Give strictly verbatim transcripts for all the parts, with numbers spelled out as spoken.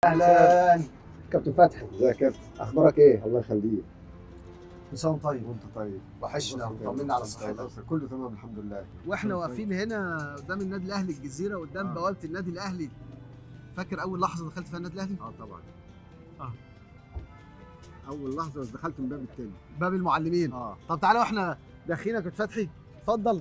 اهلا كابتن فتحي، ازيك يا كابتن؟ اخبارك ايه؟ الله يخليك. كل سنه وأنت طيب. وانت طيب. وحشنا الله وطمنا على يخليك. صحتك. كله تمام الحمد لله. واحنا واقفين هنا قدام النادي الاهلي الجزيره، قدام آه. بوابه النادي الاهلي. فاكر اول لحظه دخلت فيها النادي الاهلي؟ اه طبعا. اه اول لحظه بس دخلت من باب التاني. باب المعلمين. اه طب تعالى واحنا داخلين يا كابتن فتحي، اتفضل.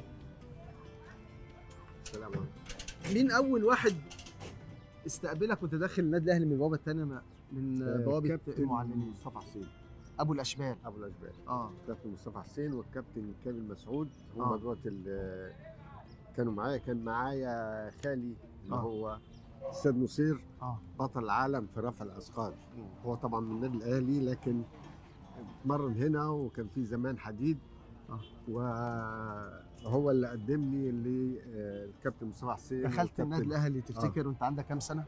السلام عليكم. مين اول واحد استقبلك وانت داخل النادي الاهلي من البوابه الثانيه من بوابه كابتن المعلمين؟ مصطفى حسين ابو الاشبال. ابو الاشبال. اه كابتن مصطفى حسين والكابتن كامل مسعود هم آه. دول اللي كانوا معايا. كان معايا خالي اللي آه. هو استاذ نصير، اه بطل العالم في رفع الاثقال. هو طبعا من النادي الاهلي لكن اتمرن هنا، وكان في زمان حديد. آه. وهو اللي قدمني للكابتن مصطفى حسين. دخلت والكابتن- النادي الاهلي تفتكر وانت عندك كام سنه؟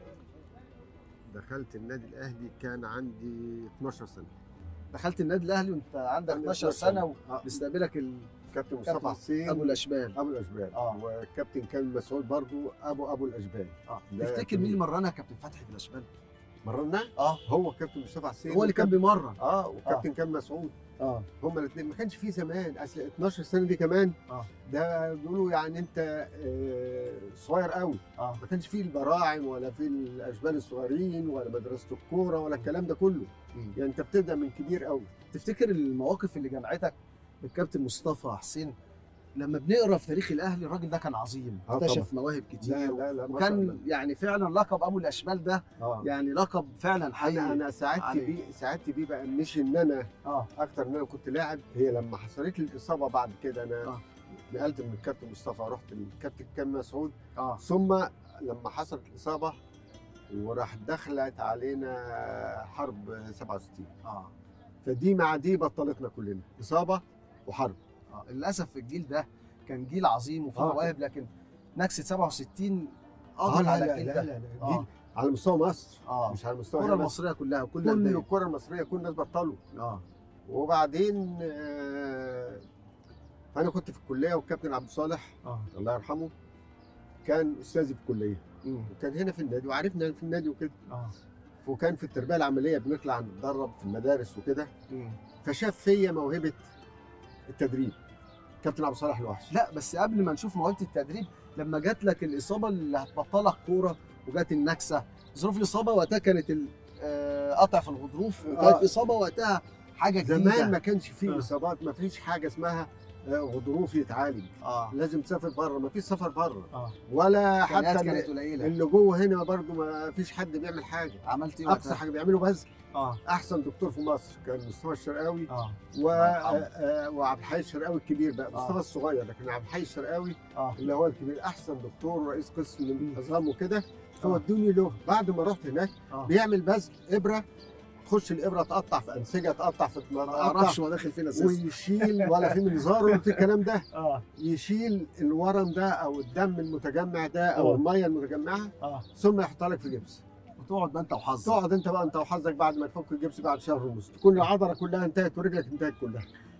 دخلت النادي الاهلي كان عندي اتناشر سنه. دخلت النادي الاهلي وانت عندك عندي اتناشر اتناشر سنه آه. وبيستقبلك ال... كابتن كابتن مصطفى حسين ابو الاشبال. ابو الاشبال. آه. وكابتن كامل مسعود برضو ابو ابو الاشبال. اه ده تفتكر كبير. مين اللي مرنا كابتن فتحي في الاشبال؟ مرنا اه هو كابتن مصطفى حسين هو اللي كان وكابتن- بيمرن. اه وكابتن كامل مسعود. اه هما الاثنين. ما كانش في زمان اصل اتناشر سنه دي كمان. اه ده بيقولوا يعني انت آه، صغير قوي. اه ما كانش فيه البراعم ولا في الاشبال الصغيرين ولا مدرسه الكوره ولا الكلام ده كله. مم. يعني انت بتبدا من كبير قوي. تفتكر المواقف اللي جمعتك بالكابتن مصطفى حسين؟ لما بنقرا في تاريخ الاهلي الراجل ده كان عظيم، آه اكتشف طبعاً. مواهب لا كتير، لا لا ما شاء الله. وكان يعني فعلا لقب ابو الاشبال ده اه يعني لقب فعلا انا حقيقي. انا سعدت عليه. بيه سعدت بيه بقى، مش ان انا اه اكتر ان انا كنت لاعب. هي لما حصلت لي الاصابه بعد كده انا آه. نقلت من الكابتن مصطفى رحت للكابتن كامل مسعود. اه ثم لما حصلت الاصابه وراح دخلت علينا حرب سبعة وستين، اه فدي مع دي بطلتنا كلنا اصابه وحرب. اه للاسف الجيل ده كان جيل عظيم وفيه آه. مواهب، لكن نكسه سبعة وستين آه قضت لا على لا الجيل لا ده. لا, لا. آه. جيل على مستوى مصر، اه مش على مستوى الكره هنا بس. المصريه كلها وكل كل الانديه. الكره المصريه كل الناس بطلوا. اه وبعدين آه، انا كنت في الكليه والكابتن عبد الصالح اه الله يرحمه كان استاذي في الكليه، مم. وكان هنا في النادي وعرفنا في النادي وكده. اه وكان في التربيه العمليه بنطلع نتدرب في المدارس وكده، مم. فشاف فيا موهبه التدريب كابتن عبد الصالح الوحش. لا بس قبل ما نشوف موهبه التدريب، لما جات لك الاصابه اللي هتبطلك كوره وجات النكسه، ظروف الاصابه وقتها كانت ال- آه، قطع في الغضروف، وكانت آه. اصابه وقتها حاجه جديده. زمان ما كانش فيه آه. اصابات، ما فيش حاجه اسمها آه، غضروف يتعالج. اه لازم تسافر بره، ما فيش سفر بره اه ولا الحاجات حتى كانت قليله. اللي جوه هنا برضو ما فيش حد بيعمل حاجه. عملت ايه اقصى وقتها؟ حاجه بيعمله بس اه احسن دكتور في مصر كان مصطفى الشرقاوي. اه و... الله يرحمه. آه، وعبد الحي الشرقاوي الكبير بقى. آه. مصطفى الصغير لكن عبد الحي الشرقاوي اه اللي هو الكبير احسن دكتور ورئيس قسم مم. العظام وكده. فودوني له بعد ما رحت هناك. اه بيعمل بذل ابره، تخش الابره تقطع في انسجه، تقطع في ما تقطع اعرفش هو داخل فين اساسا. ويشيل ولا في منظار ولا في الكلام ده. اه يشيل الورم ده او الدم المتجمع ده او آه. الميه المتجمعه، اه ثم يحطها لك في جبس. وتقعد بقى انت وحظك. تقعد انت بقى انت وحظك بعد ما تفك الجبس بعد شهر ونص تكون العضله كلها انتهت ورجلك انتهت كلها.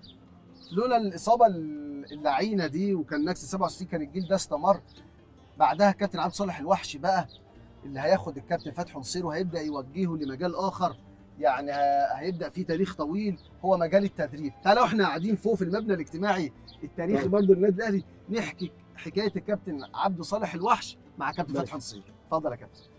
لولا الاصابه اللعينه دي وكان نكسه سبعة وستين كان الجيل ده استمر. بعدها الكابتن عبد الصالح الوحش بقى اللي هياخد الكابتن فتحي نصير وهيبدا يوجهه لمجال اخر، يعني ه- هيبدا فيه تاريخ طويل هو مجال التدريب. تعالوا احنا قاعدين فوق في المبنى الاجتماعي التاريخي طيب. برضه للنادي الاهلي نحكي حكايه الكابتن عبد صالح الوحش مع كابتن ماشي. فتحي نصير. اتفضل يا كابتن.